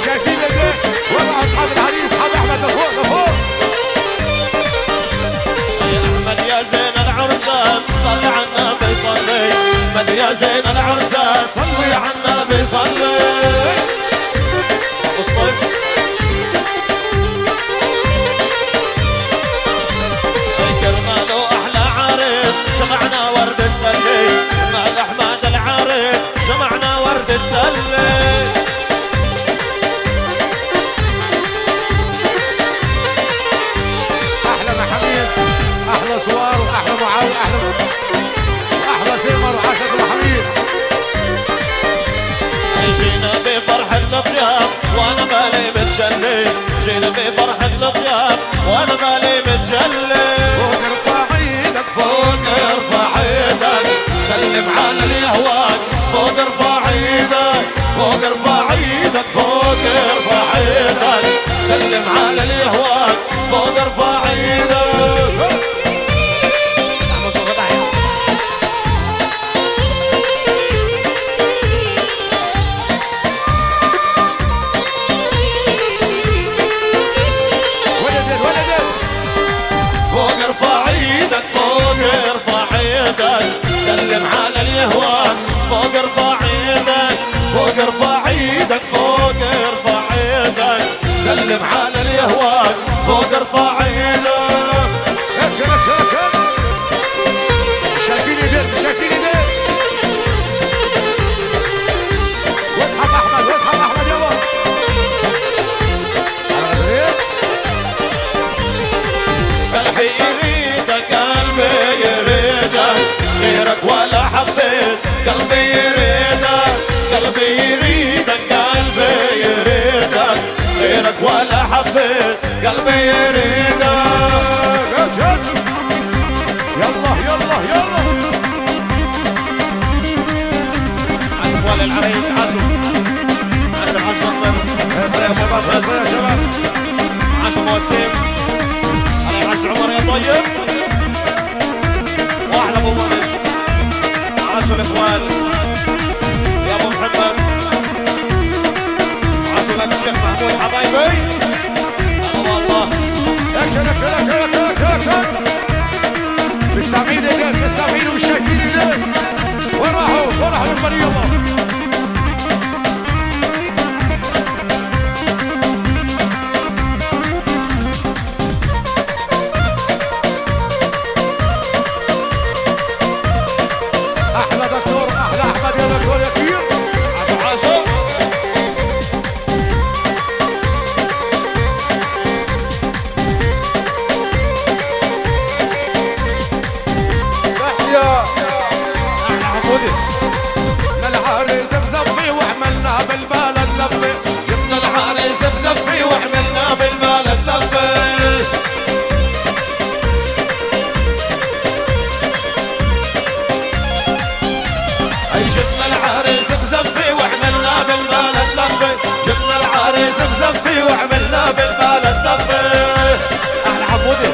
شايفين ايديك والله اصحاب العريس اصحاب احمد لفوق لفوق. يا احمد يا زين العرسان صلي على النبي صلي. احمد يا زين العرسان صلي على النبي صلي. مصطفى كرماله احلى عريس جمعنا ورد السلي. كرمال احمد العريس جمعنا ورد السلي. احلى محاميد احلى صوار واحلى معاويه احلى زمر وعاشر محاميد. جينا بفرح الضياف وانا بالي متجلي. جينا بفرح الضياف وانا بالي متجلي. فوق ارفع ايدك فوق ارفع ايدك سلم على اللي يهواك. فوق ارفع ايدك فوق ارفع ايدك فوق ارفع ايدك سلم على اللي يهواك. فوق ارفع ايدك. سلم على اليهوان. فوق ارفع ايدك فوق ارفع ايدك فوق ارفع ايدك سلم على اليهوان. فوق ارفع ايدك. شرك شايفين ايديك شايفين ايديك. واصحاب احمد يابا. قلبي يريدك قلبي يريدك غيرك ولا حبيت. قلبي يريدك قلبي يريدك قلبي يريدك غيرك ولا حبيت. قلبي يريدك. يلا يلا يلا. عزم ولي العريس عزم نصر. يا شباب يا شباب. عزم وسيم على عش عمر يا طيب. واحلى ابو مونس. عاشوا الاخوان يا ابو محمد. عاشوا لك الشيخ محمود حبايبي. الله مش سامعين ايديك مش سامعين ومش شايفين ايديك. وين راحوا المريضة. احلى دكتور احلى احمد يا دكتور يا كبير. عاشوا العريس بزفي وحملنا بالبلد لفي. جبنا العريس بزفي وحملنا بالبلد لفي. اي جبنا العريس بزفي وحملنا بالبلد لفي. جبنا العريس بزفي وحملنا بالبلد لفي. احلى حمودي.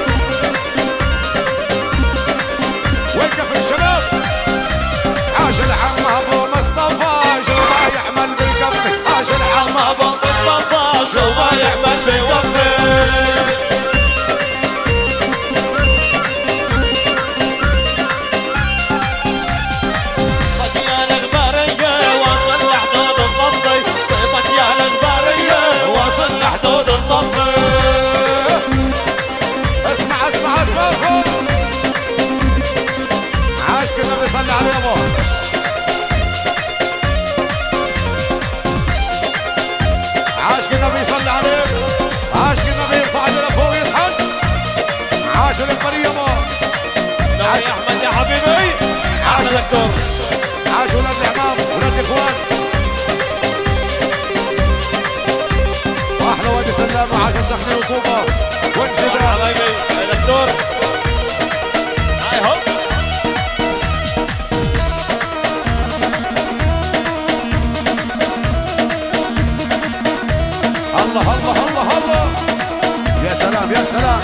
وقف الشباب. عاش العم ابو مصطفى شو ما يحمل بالكف. عاش العم ابو مصطفى شو ما يحمل بيوفي. صيفك يا الغبارية واصل لحدود الضفي. صيفك يا الغبارية واصل لحدود الضفي. اسمع عاش كنا بيصلي على يابا. عاش كنا بيصلي عليه. عاش كنا بيرفع ايده لفوق يصحن. عاش البريمه. عاش يا احمد يا حبيبي. عاش دكتور. عاش ولاد العمام ولاد الاخوان. واحلى وادي سلام وعاش سخنين وطوبه والجدران. حبايبي يا دكتور. هاي هوب. الله يا سلام يا سلام.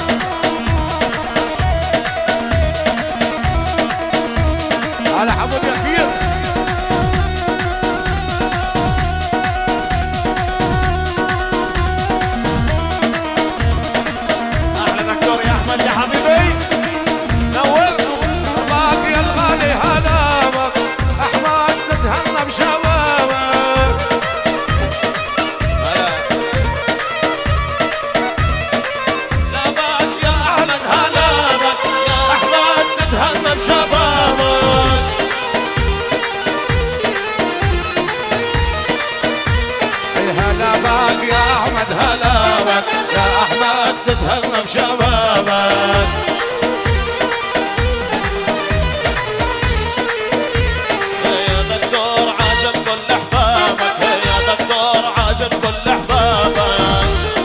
على حمود يا كبير. احمد هلا بك يا احمد تتهنى بشبابك. يا دكتور عازم كل احبابك يا دكتور عازم كل احبابك.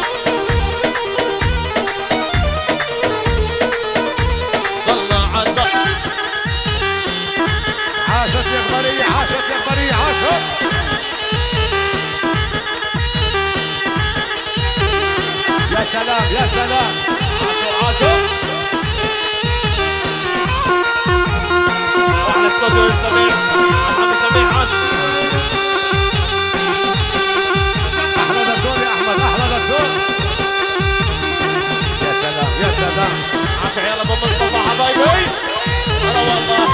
صلى على عاشت يا غبرية عاشت يا غبرية عاشت. يا سلام يا سلام. عاشوا عاشوا. احلى استوديو سميع عشان سميع عاش. احلى دكتور يا احمد احلى دكتور. يا سلام يا سلام. عاش عيال ابو مصطفى حبايبي. هلا والله.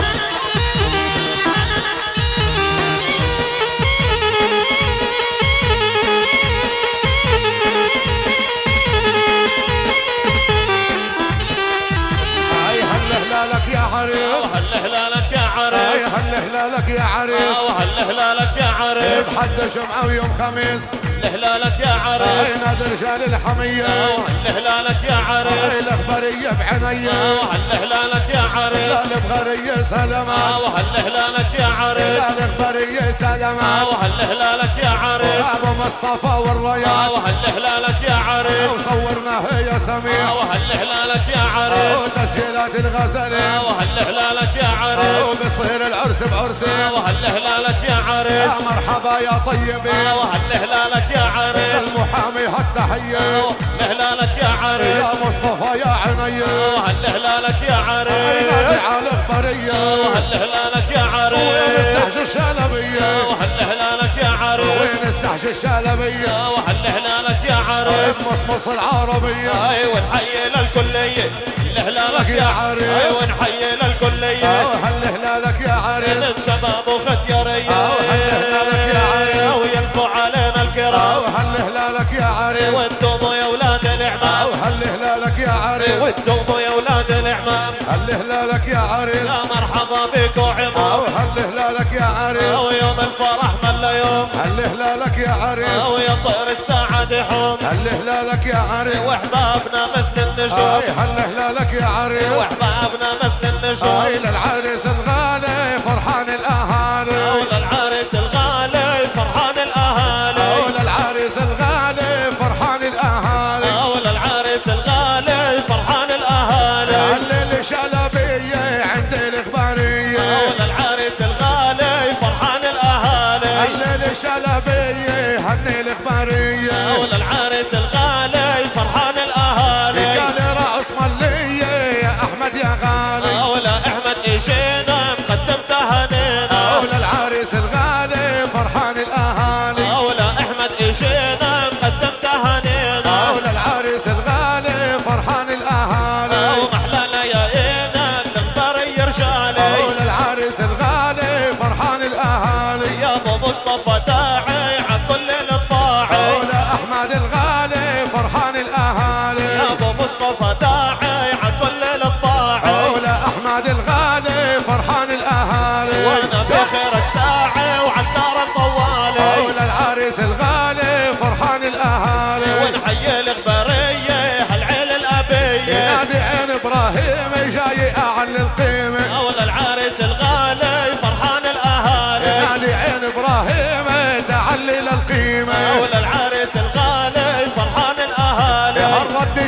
هلالك يا عريس هل هلالك يا عريس هل هلالك يا عريس هل هلالك يا عريس بحد جمعة ويوم خميس هلالك يا عريس نادي رجال الحمية هل هلالك يا عريس الخبرية بعينيا هل هلالك يا عريس الخبرية سلامة هل هلالك يا عريس الخبرية سلامة هل هلالك يا عريس ابو مصطفى والرياض هل هلالك يا عريس وصورناه يا سميع هل هلالك يا عريس وتسجيلات الغزلين هل هلالك يا عريس وبصير العرس بعرسين هل هلالك يا عريس مرحبا يا طيبين هل هلالك يا عريس المحامي هالتحية هلالك يا عريس يا مصطفى يا عيني هل هلالك يا عريس نادي على الخبرية هل هلالك يا عريس وين السحج الشلبية هل هلالك يا عريس وين السحج الشلبية هل هلالك يا عريس مصمص العربية ايوه نحيي للكلية هلالك يا عريس ايوه نحيي للكلية هل هلالك يا عريس شباب وختيارية هل هلالك يا عريس ويلفوا علينا الكرام هل هلالك يا عريس وانتم يا ولاد العمام هل هلالك يا عريس وانتم يا ولاد العمام هل هلالك يا عريس يا مرحبا بكم عمام هل هلالك يا عريس ويوم الفرح ملا يوم هل هلالك يا عريس ويا طير السعادة حوم هل هلالك يا عريس واحبابنا مثل النجوم هل هلالك يا عريس واحبابنا مثل النجوم للعريس الغالي فرحان الاهالي وللعريس الغالي فرحان الاهالي للعريس الغالي فرحان الاهالي وللعريس الغالي فرحان الاهالي هلل شلبية عند الخبرية وللعريس الغالي فرحان الاهالي هلل شلبية هني الخبرية وللعريس الغالي فرحان الاهالي قال رأس ملية يا احمد يا غالي ولا احمد اجينا مقدم تهانينا للعريس الغالي فرحان الاهالي ولا احمد اجينا مقدم تهانينا للعريس الغالي فرحان الاهالي ومحلى ليالينا الخبرية رجالي للعريس الغالي فرحان الاهالي يا ابو مصطفى داعي على كل الطاعي احمد الغالي فرحان الاهالي يا ابو مصطفى داعي على كل الطاعي احمد الغالي فرحان الاهالي وانا بخيرك ساعي وعلى الكرم طوالي للعريس الغالي فرحان الاهالي ونحيي الخبرية هالعيل الابية ينادي عين ابراهيم جاي اعلى القيمه وللعريس الغالي فرحان الاهالي ينادي عين ابراهيم تعلي للقيمه وللعريس الغالي فرحان الاهالي هالرد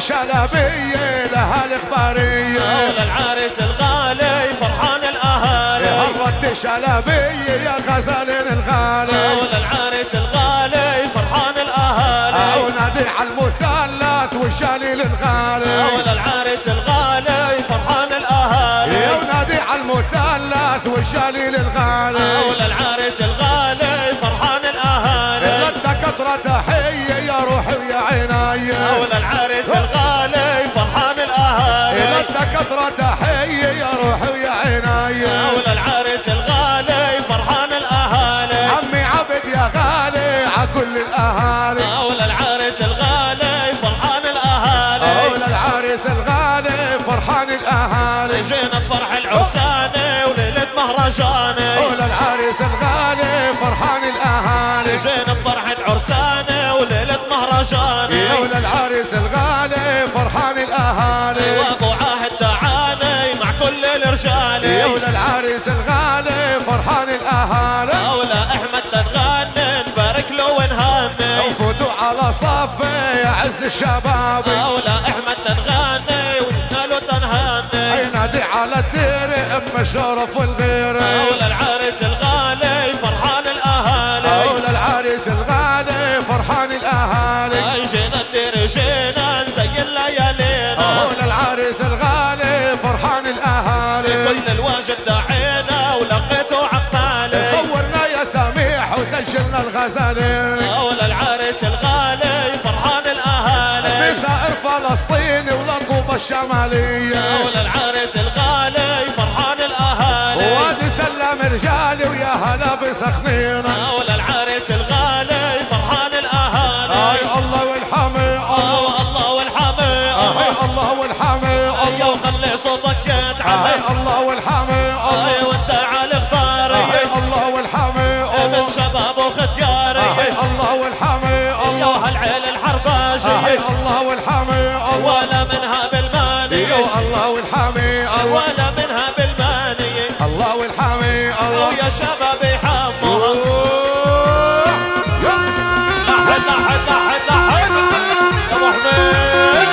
شلبيه لها الاخباريه وللعريس الغالي فرحان الاهالي هالرد شلبيه يا غزالين الغالي وللعريس الغالي فرحان الاهالي ونادي على المثلث والجليل الغالي وللعريس الغالي فرحان الاهالي ونادي على المثلث والجليل الغالي وللعريس الغالي فرحان الاهالي للدكاتره تحيه يا روحي ويا عيني وللعريس الغالي فرحان الاهالي للدكاتره تحيه يا روحي ويا عيني وللعريس الغالي فرحان الاهالي عمي عبد يا غالي ع كل الاهالي وللعريس الغالي فرحان الاهالي وللعريس الغالي فرحان الاهالي جينا بفرح العرساني وليله مهرجاني وللعريس الغالي فرحان الاهالي جينا بفرحة عرساني وليلة مهرجاني العريس الغالي فرحان الاهالي. مولا احمد تنغني نبارك له ونهني. وفوتوا على صفي يا عز الشباب. مولا احمد تنغني ونقالوا تنهني. ينادي على الدير ام الشرف والغير. مولا العريس الغالي فرحان الاهالي. مولا العريس الغالي فرحان الاهالي. جينا الدير جينا نزين ليالينا. مولا العريس الغالي فرحان الاهالي. كل الواجب دعينا ولقيتوا عقالي. صورنا يا سميح وسجلنا الغزالين. مولا العريس الغالي فرحان الاهالي. بسائر فلسطين والطوبة الشمالية. مولا العريس الغالي فرحان الاهالي. وادي سلم رجالي ويا هلا بسخنين. مولا العريس الغالي فرحان الاهالي. اي الله والحمي الله الله والحمي الله والحمي الله وخلي صوتك يتعلي. الله والحمي الله وانت على غباري. الله والحمي من شباب وختياري. الله والحمي يا هالعيل الحرباشي. الله والحمي ولا منها بالماني. الله والحمي ولا منها بالماني. الله والحمي ويا شبابي حموها. لحد لحد لحد لحد يا ابو حميد.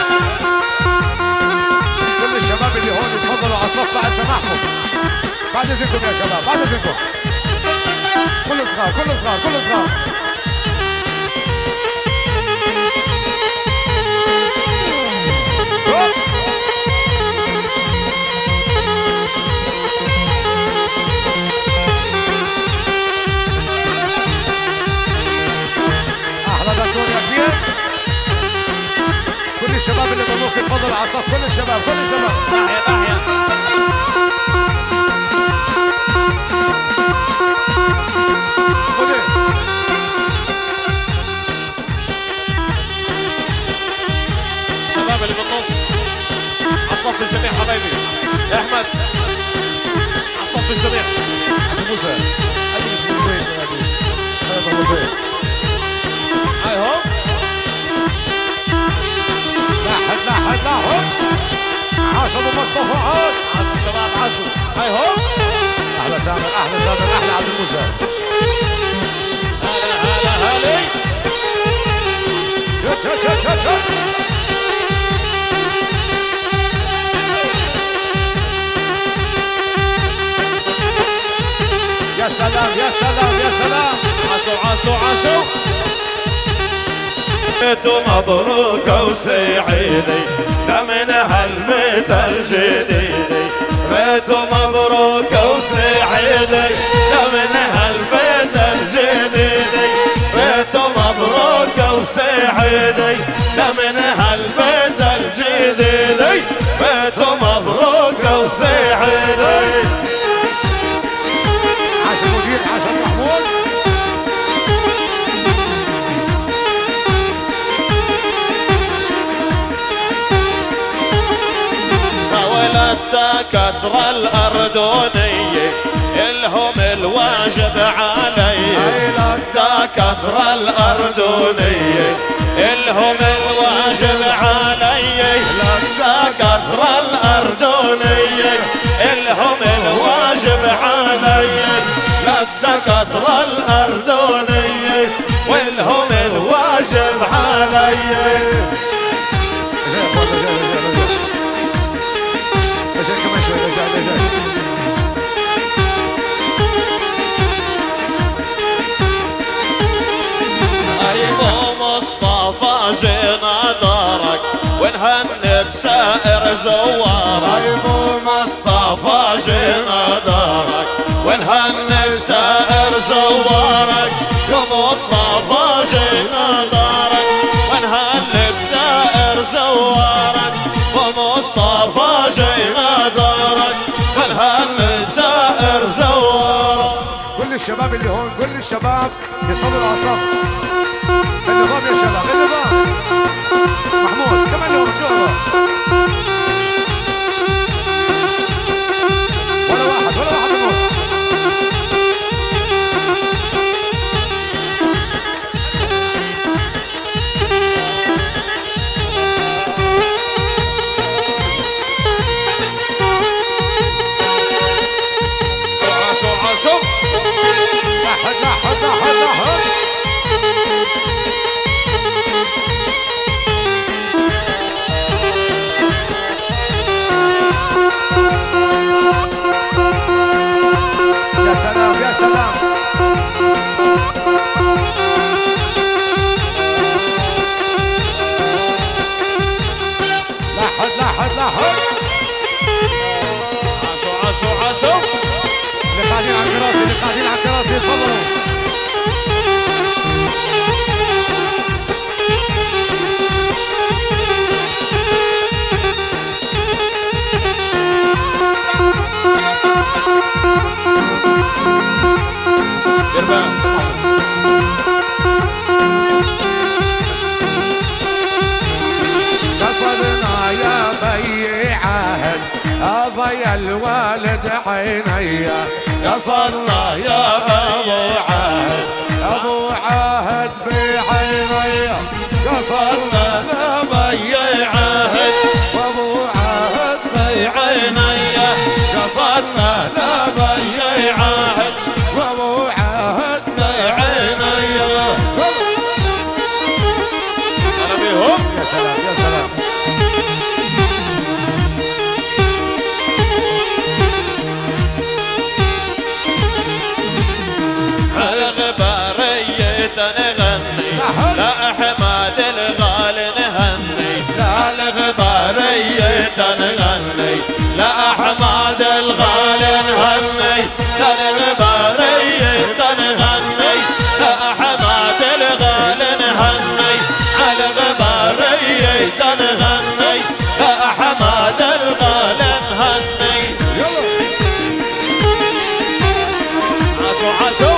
كل الشباب اللي هون يتفضلوا على الصف بعد سماحكم. بعد اذنكم يا شباب بعد اذنكم. كل صغار كل صغار كل صغار. احلى دكتور يا كبير. كل الشباب اللي بالنص يتفضلوا على الصف. كل الشباب كل الشباب. تحية تحية. الشباب اللي بالنص على صف الجميع حبايبي. يا احمد على صف الجميع. ابو موسى اجلس في البيت يا ابي. هذا هو البيت. هاي هو. لاحد لاحد لاحد. عاش ابو مصطفى عاش. عاش الشباب عاشوا. هاي هو. احلى سامر احلى سامر احلى عبد الموسى. هلا هلا هلي. شت شت شت شت شت. يا سلام يا سلام يا سلام. عاشوا عاشوا عاشوا. مبروك وسعيدي لمن هالبيت الجديد. بيت مبروك وسعيدي لمن هالبيت الجديد. بيت مبروك وسعيدي لمن هالبيت الجديد. بيت مبروك وسعيدي. عاش المدير عاش محمود. الدكاترة الأردنية إلهم الواجب علي. الدكاترة الأردنية إلهم الواجب علي. الدكاترة الأردنية إلهم الواجب علي. الدكاترة الأردنية وإلهم الواجب علي. جينا دارك ونهني بسائر زوارك. ابو مصطفى جينا دارك ونهني بسائر زوارك. يا مصطفى جينا دارك ونهني بسائر زوارك. ومصطفى جينا دارك ونهني بسائر زوارك. كل الشباب اللي هون كل الشباب يتفضلوا على الصف. النظام يا شباب النظام. محمود كمان لهم شغله. ولا واحد ونص. عاشوا اللي قاعدين على الكراسي اللي قاعدين على الكراسي تفضلوا. قصدنا يا بي عهد أضيا الوالد عيني، قصدنا يا أبو عهد بعيني، قصدنا لا بي عهد وأبو عهد بعيني، قصدنا لا بي عهد وأبو عهد بعيني. أنا بيهم يا سلام يا سلام. على غبارية نغني لا حماد الغالي نهني، لا الغبارية نغني لا حماد الغالي نهني، لا الغبارية نغني لا حماد الغالي نهني، على غبارية نغني لا حماد الغالي نهني. عاشوا عاشوا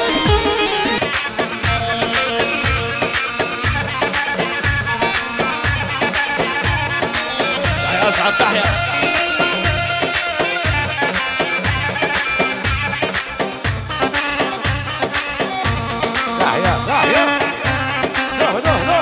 أسعد تحيا تحيا تحيا. لا لا لا.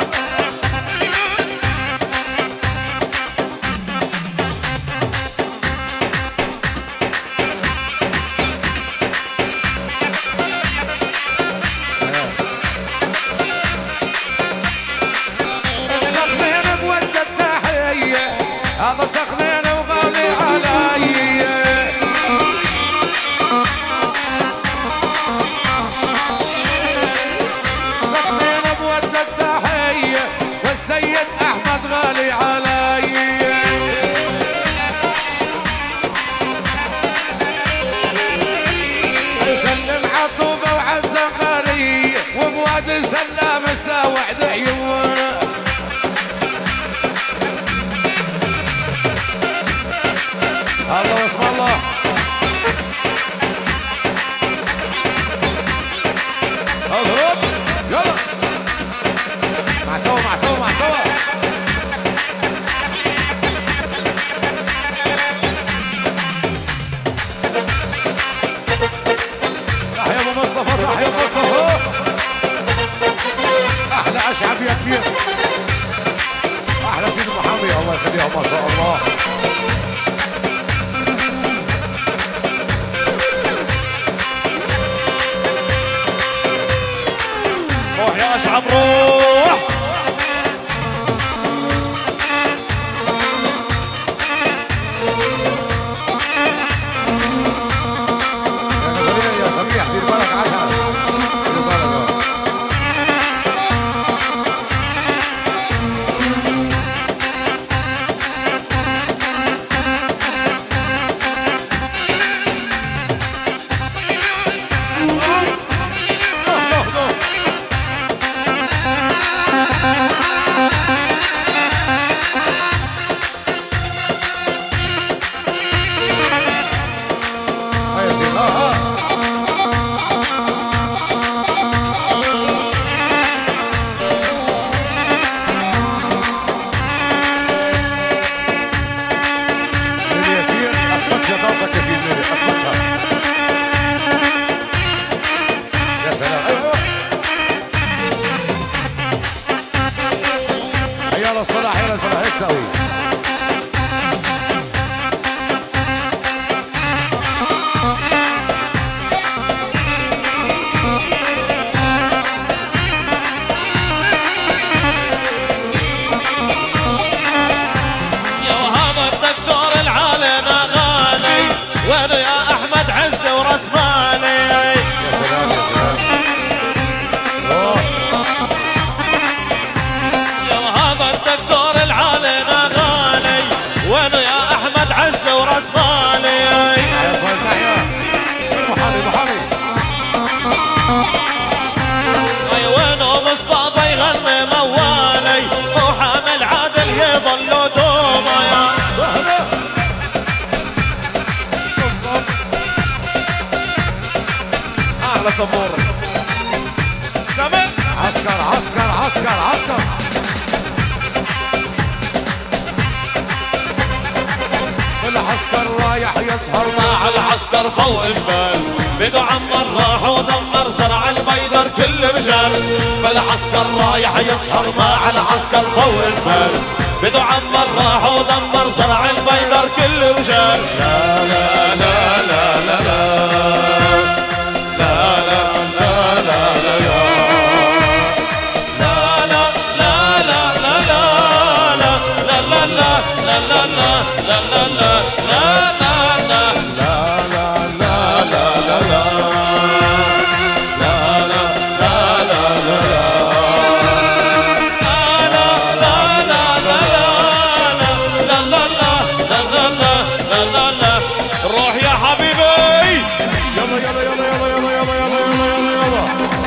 سخنين بود التحية هذا سخنين وغالي علي. سخنين بود التحية والسيد أحمد غالي علي. يسلم عطوبة وعالزغارية وبواد سلام الساوعد عيونه. الله اسم الله. اضرب يلا مع سوا مع سوا مع سوا. تحيا ابو مصطفى تحيا ابو مصطفى. احلى اشعب يا كبير. احلى سيد محمد الله يخليها ما شاء الله. روح يا أشعب روح. يا سميح دير بالك عشرة دير بالك. يلا الصلاح يلا الفلاح هيك سوي. وين يا احمد عز ورسماني. يا سلام يا سلام. يا هذا الدكتور العالي نغالي عسكر عسكر عسكر عسكر. العسكر رايح يسهر مع العسكر فوق جبال، بده عمر راح ودمر زرع البيدر كل رجال. فالعسكر رايح يسهر مع العسكر فوق جبال، بده عمر راح ودمر زرع البيدر كل رجال. لا لا لا لا لا لا لا لا لا لا روح يا حبيبي. يلا يلا يلا يلا يلا يلا يلا يلا يلا.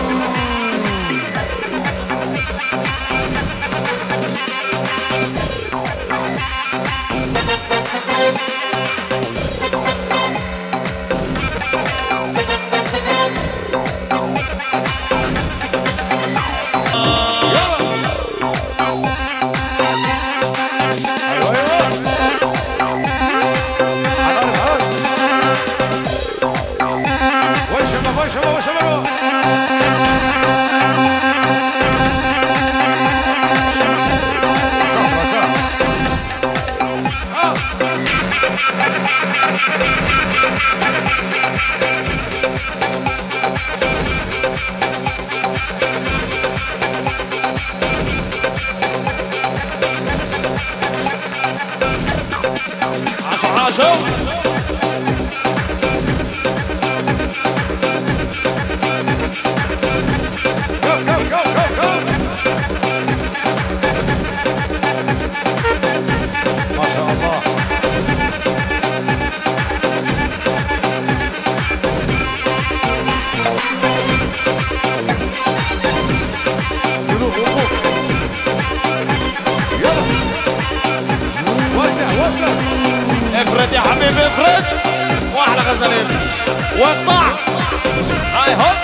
افرد يا حبيبي افرد، واحلى غزلين واطلع. هاي هوب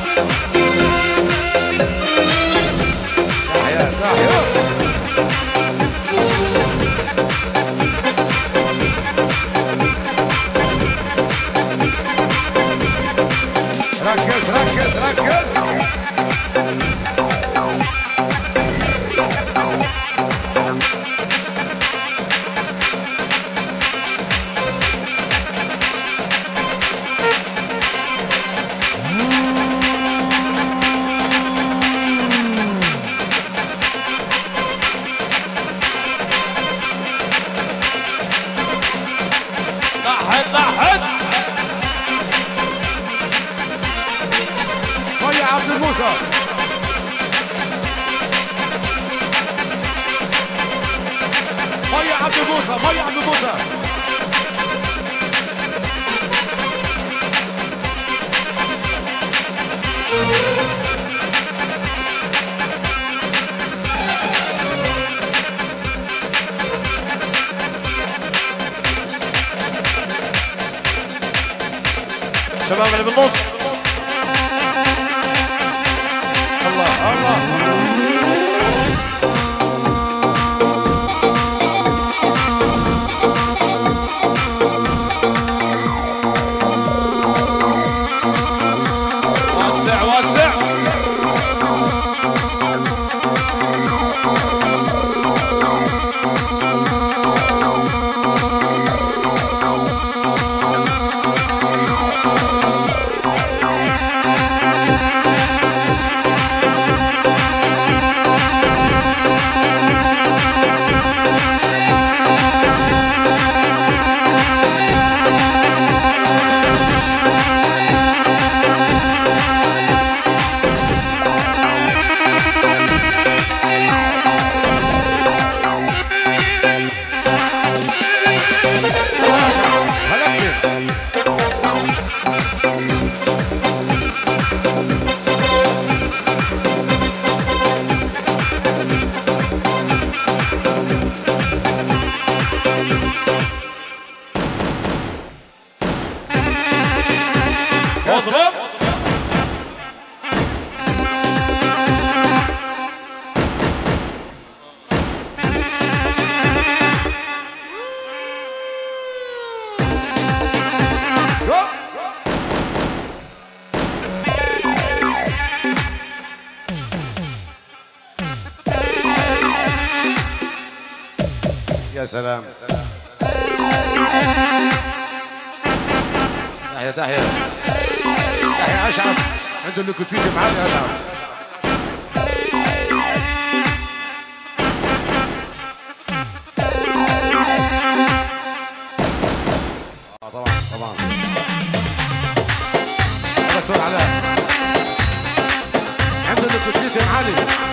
تحيا تحيا. ركز ركز ركز. عبد الموسى مية عبد الموسى مية عبد الموسى. شباب اللي بالنص. الله الله. وسع وسع. يا سلام. تحية تحية تحية أشعب، عنده اللوكوتيت معالي أشعب. طبعا طبعا دكتور علاء عنده اللوكوتيت معالي.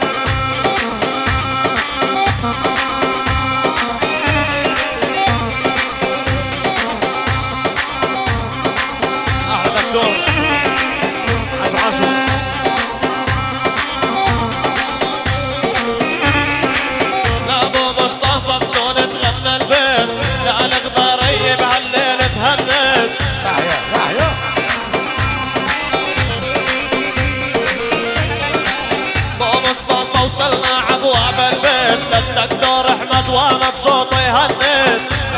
وصلنا عبواب البيت للدكتور احمد وانا بصوته يهنت.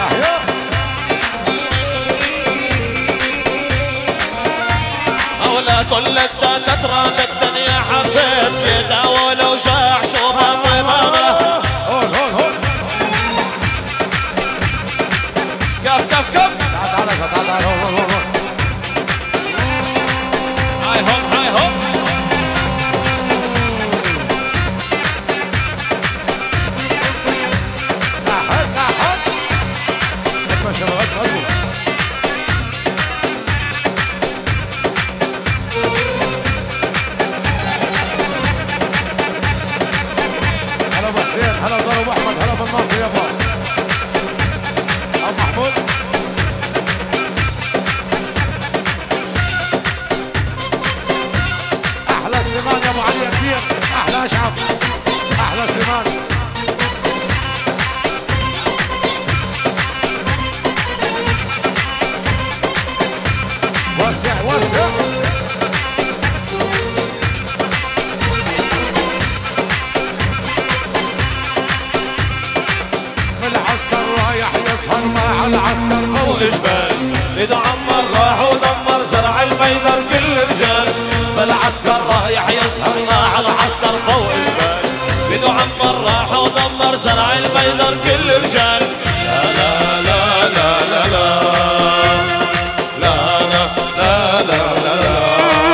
هؤلاء كل الدكاترة بالدنيا حبيت يداووا الاوجاع شوفها طبابة. كف كف كف تعال هاي هوب هاي هوب. هلا ابو حسين، هلا ضرب احمد، هلا بالناصر يابا. ابو محمود احلى سليمان يا ابو علي كبير، احلى اشعب، احلى سليمان. وسع وسع العسكر رايح يسهر مع العسكر فوق جبال اذا عمر راح ودمر زرع البيدر كل رجال. فالعسكر رايح يسهر مع العسكر فوق جبال اذا عمر راح ودمر زرع البيدر كل رجال. لا لا لا لا لا لا لا لا لا لا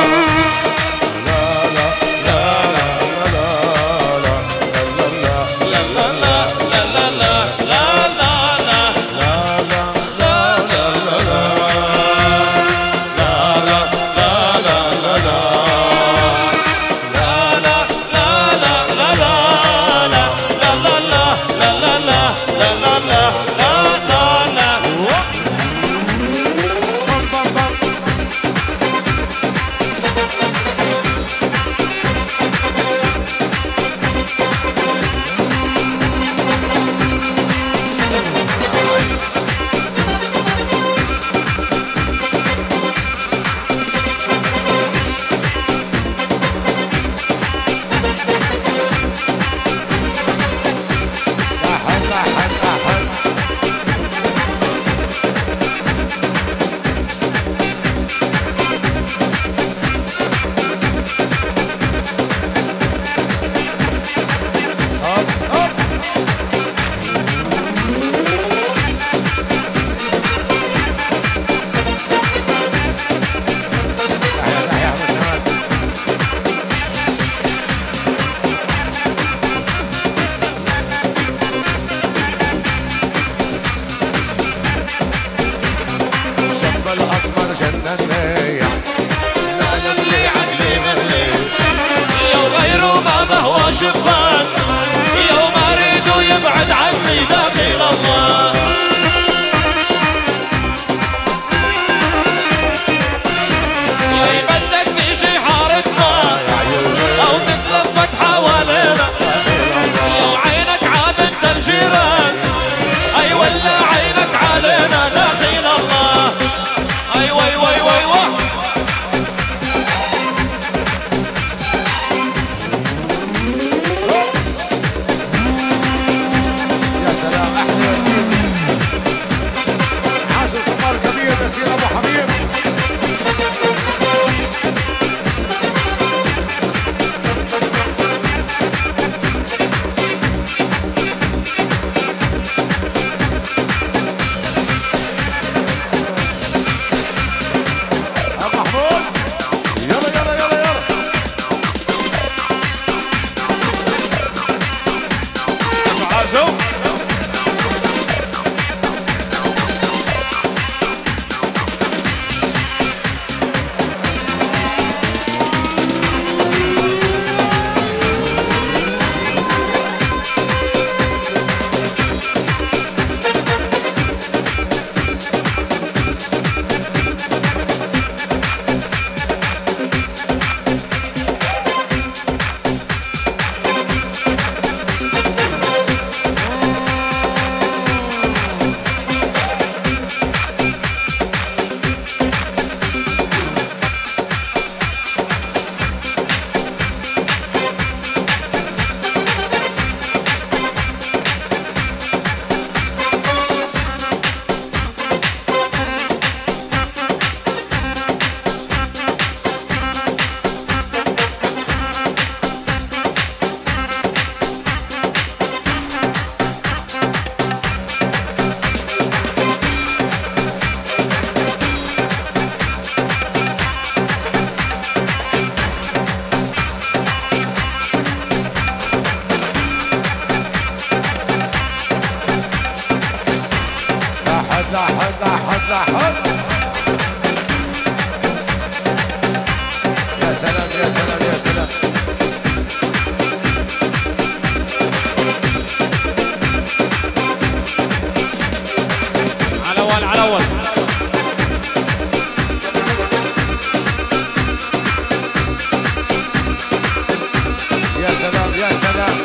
شفان يوم اريد يبعد عني داخل الله. يا بدك في شي حارتنا او تتلفت حوالينا لو عينك عابد الجيران اي ولا عينك علينا داخل الله. اي وي وي وي وي عزو لحظة. يا سلام يا سلام يا سلام. على اول على اول. يا سلام يا سلام.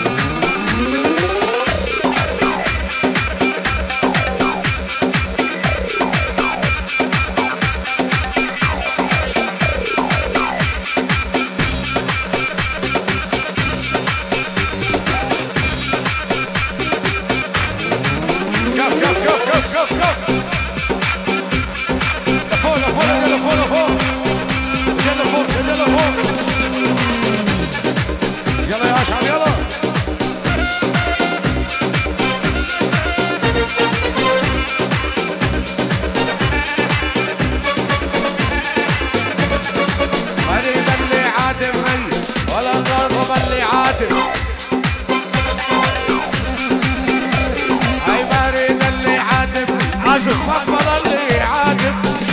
يلا يا اشعل يلا. مريض اللي عاتب ميت ولا نرضى اللي عاتب. هاي مريض اللي عاتب عزم مقبل اللي عاتب.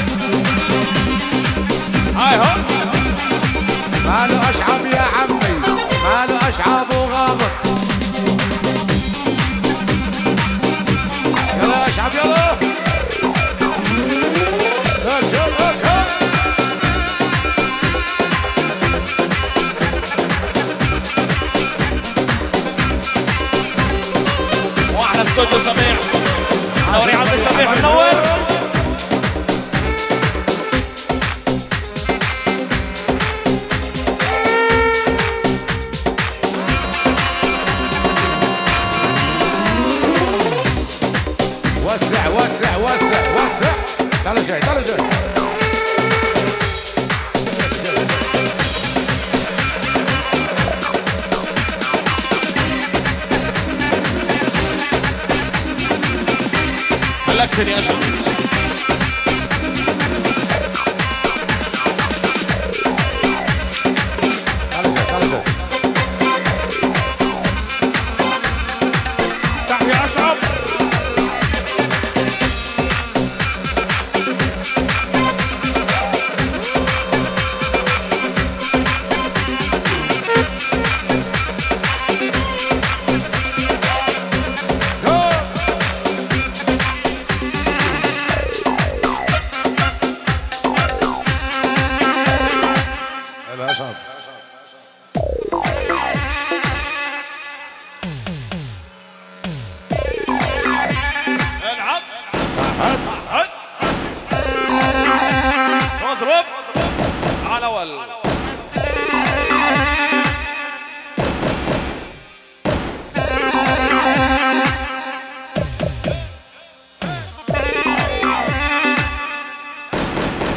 هاي هو ماله اشعب يا عمي ماله اشعب وغامض. يلا يا اشعب يلا. واحنا استوديو سميح دوري عبد السميح منور. وسع وسع وسع وسع. تعالوا جاي تعالوا جاي. ملكتني يا اشرف. تعالوا جاي تعالوا جاي. تحيا اشرف. يلا اشعب. العب هات اضرب على اول.